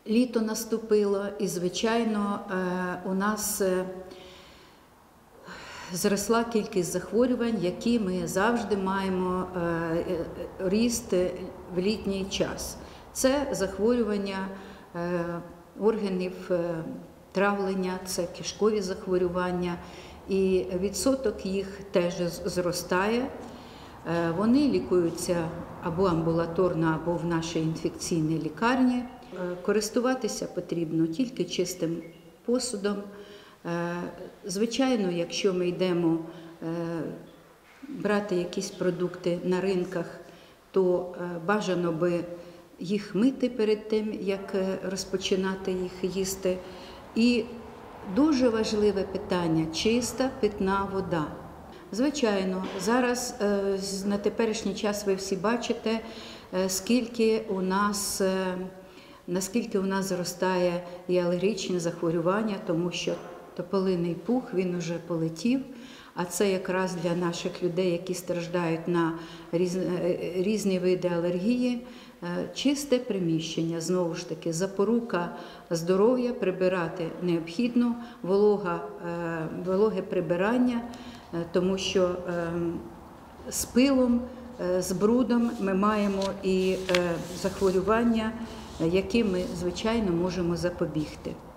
Літо наступило і, звичайно, у нас зросла кількість захворювань, які ми завжди маємо ріст в літній час. Це захворювання органів травлення, це кишкові захворювання, і відсоток їх теж зростає. Вони лікуються або амбулаторно, або в нашій інфекційній лікарні. Користуватися потрібно тільки чистим посудом. Звичайно, якщо ми йдемо брати якісь продукти на ринках, то бажано би їх мити перед тим, як розпочинати їх їсти. І дуже важливе питання – чиста питна вода. Звичайно, зараз на теперішній час ви всі бачите, наскільки у нас зростає і алергічні захворювання, тому що тополиний пух, він уже полетів, а це якраз для наших людей, які страждають на різні види алергії, чисте приміщення, знову ж таки, запорука здоров'я, прибирати необхідно, вологе прибирання, тому що з пилом, з брудом ми маємо і захворювання, які ми, звичайно, можемо запобігти.